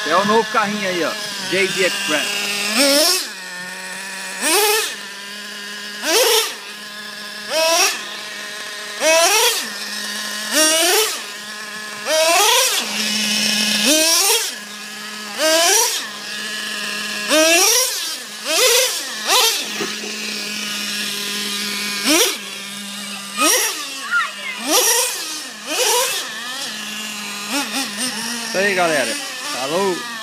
É o novo carrinho aí, ó. JD Express. Isso aí, galera. Falou!